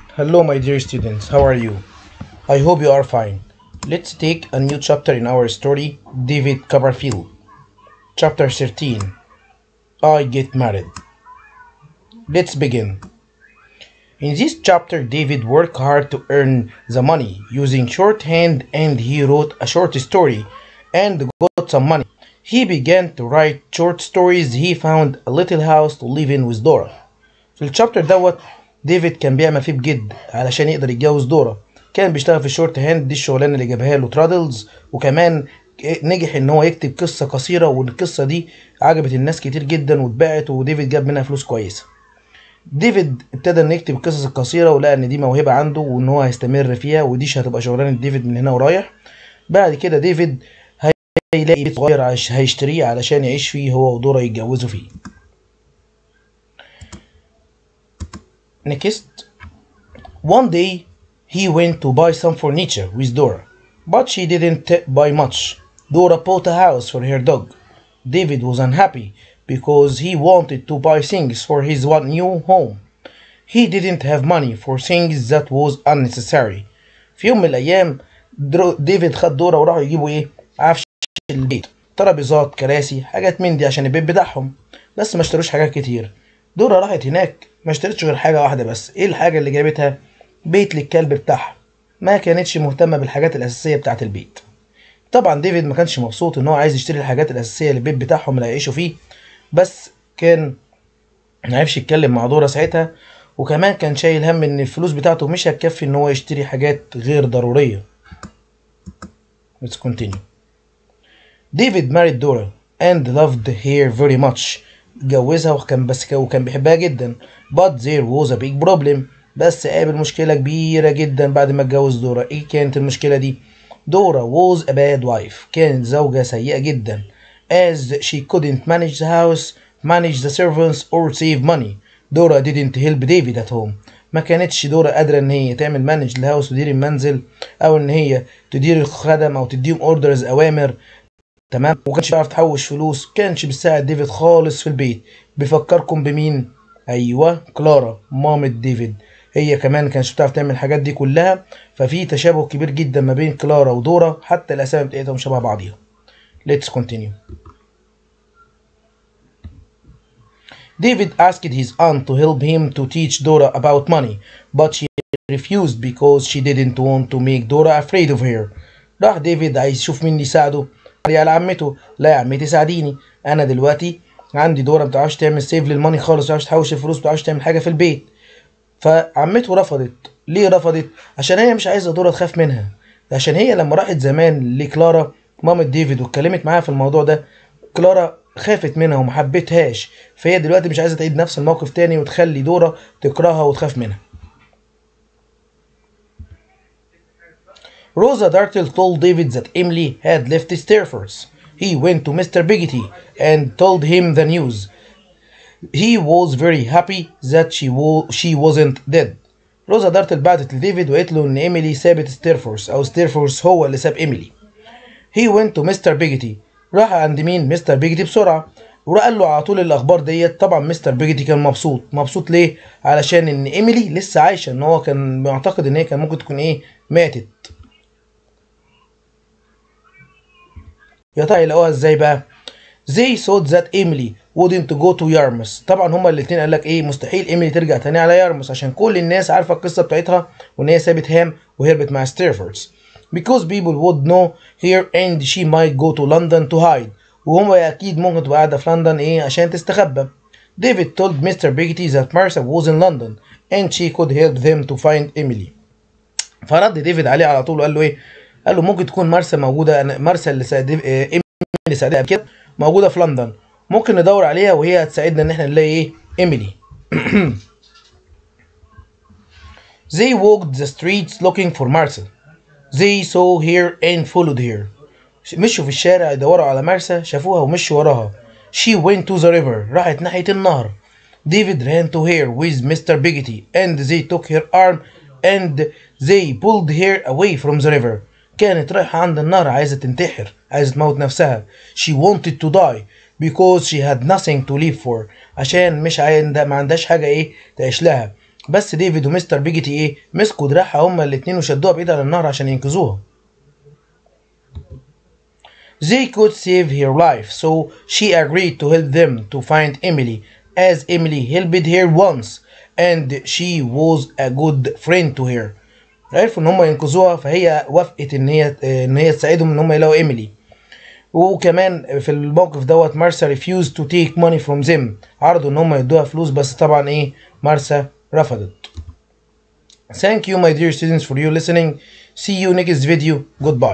Hello, my dear students, how are you? I hope you are fine. Let's take a new chapter in our story, David Copperfield. Chapter 13 I Get Married. Let's begin. In this chapter, David worked hard to earn the money using shorthand and he wrote a short story and got some money. He began to write short stories. He found a little house to live in with Dora. في الشابتر دوت ديفيد كان بيعمل فيه بجد علشان يقدر يتجوز دورا. كان بيشتغل في الشورت هاند، دي الشغلانه اللي جابها له ترادلز، وكمان نجح ان هو يكتب قصه قصيره، والقصه دي عجبت الناس كتير جدا واتباعت، وديفيد جاب منها فلوس كويسه. ديفيد ابتدى انه يكتب القصص القصيره ولقى ان دي موهبه عنده وان هو هيستمر فيها، ودي هتبقى شغلانه ديفيد من هنا ورايح. بعد كده ديفيد هيلاقي بيت صغير هيشتريه علشان يعيش فيه هو ودورا يتجوزوا فيه. Next, one day he went to buy some furniture with Dora, but she didn't buy much. Dora bought a house for her dog. David was unhappy because he wanted to buy things for his new home. He didn't have money for things that was unnecessary. في يوم من الأيام ديفيد خد دورا وراحوا يجيبوا إيه؟ عفش البيت، ترابيزات، كراسي، حاجات من دي عشان البيت بتاعهم، بس ما اشتروش حاجات كتير. دورا راحت هناك ما اشترتش غير حاجة واحدة بس. ايه الحاجة اللي جابتها؟ بيت للكلب بتاعها. ما كانتش مهتمة بالحاجات الأساسية بتاعة البيت. طبعا ديفيد ما كانش مبسوط ان هو عايز يشتري الحاجات الأساسية للبيت بتاعهم اللي هيعيشوا فيه، بس كان معرفش يتكلم مع دورا ساعتها، وكمان كان شايل هم ان الفلوس بتاعته مش هتكفي ان هو يشتري حاجات غير ضرورية. Let's continue. David married Dora and loved her very much. اتجوزها وكان بيحبها جدا. But there was a big problem. بس قابل مشكلة كبيرة جدا بعد ما اتجوز دورا. ايه كانت المشكلة دي؟ دورا was a bad wife. كانت زوجة سيئة جدا. As she couldn't manage the house, manage the servants or save money. دورا didn't help David at home. ما كانتش دورا قادرة ان هي تعمل مانج الهاوس وتدير المنزل، او ان هي تدير الخدم او تديهم اوردرز اوامر. تمام، وكانش بيعرف تحوش فلوس، كانش بيساعد ديفيد خالص في البيت. بيفكركم بمين؟ ايوه، كلارا مامة ديفيد. هي كمان كانش بتعرف تعمل الحاجات دي كلها، ففي تشابه كبير جدا ما بين كلارا ودورا، حتى الاسامي بتاعتهم شبه بعضيها. Let's continue. David asked his aunt to help him to teach Dora about money, but she refused because she didn't want to make Dora afraid of her. راح ديفيد عايز يشوف مين يساعده على عمته. لا يا عمتي ساعديني، انا دلوقتي عندي دورة مبتعرفش تعمل سيف للماني خالص، مبتعرفش تحوش الفلوس، مبتعرفش تعمل حاجة في البيت. فعمته رفضت. ليه رفضت؟ عشان هي مش عايزة دورة تخاف منها. عشان هي لما راحت زمان لكلارا مامة ديفيد واتكلمت معاها في الموضوع ده، كلارا خافت منها ومحبتهاش، فهي دلوقتي مش عايزة تعيد نفس الموقف تاني وتخلي دورة تكرهها وتخاف منها. Rosa Dartle told David that Emily had left Stairforth. He went to Mr. Biggity and told him the news. He was very happy that she wasn't dead. روزا دارتل بعتت لديفيد وقالت له ان ايميلي سابت ستيرفورث، او ستيرفورث هو اللي ساب ايميلي. He went to Mr. Biggity. راح عند مين؟ مستر بيجيتي بسرعة، وراح قال له على طول الاخبار ديت. طبعا مستر بيجيتي كان مبسوط ليه؟ علشان ان ايميلي لسه عايشة، ان هو كان معتقد ان هي كان ممكن تكون ايه؟ ماتت. يا ترى يلاقوها ازاي بقى؟ They thought that Emily wouldn't go to Yarmouth. طبعا هما الاتنين قال لك ايه؟ مستحيل ايميلي ترجع تاني على يارموس، عشان كل الناس عارفه القصه بتاعتها وان هي سابت هام وهربت مع ستيرفوردز. Because people would know her and she might go to London to hide. وهما اكيد ممكن تبقى قاعده في لندن ايه؟ عشان تستخبى. David told Mr. Biggity that Martha was in London and she could help them to find Emily. فرد ديفيد عليه على طول وقال له ايه؟ قال له ممكن تكون مارسا موجوده، مارسا اللي ايميلي ساعدها كده موجوده في لندن، ممكن ندور عليها وهي هتساعدنا ان احنا نلاقي ايه؟ ايميلي. They walked the streets looking for Martha. They saw her and followed her. مشوا في الشارع يدوروا على مارسا، شافوها ومشوا وراها. She went to the river. راحت ناحية النهر. David ran to her with Mr. Biggity and they took her arm and they pulled her away from the river. كانت رايحة عند النهر عايزة تنتحر، عايزة تموت نفسها. She wanted to die because she had nothing to live for. عشان مش ما عندهاش حاجة ايه تعيش لها. بس ديفيد ومستر بيجيتي ايه مسكوا دراعها هما الاتنين وشدوها بعيد عن النهر عشان ينقذوها. They could save her life, so she agreed to help them to find Emily, as Emily helped her once and she was a good friend to her. عرفوا ان هم ينقذوها فهي وافقت ان هي تساعدهم ان هم يلاقوا ايميلي. وكمان في الموقف دوت مارسا refused to take money from them. عرضوا ان هم يدوها فلوس بس طبعا ايه مارسا رفضت. Thank you my dear students for your listening. See you next video. Goodbye.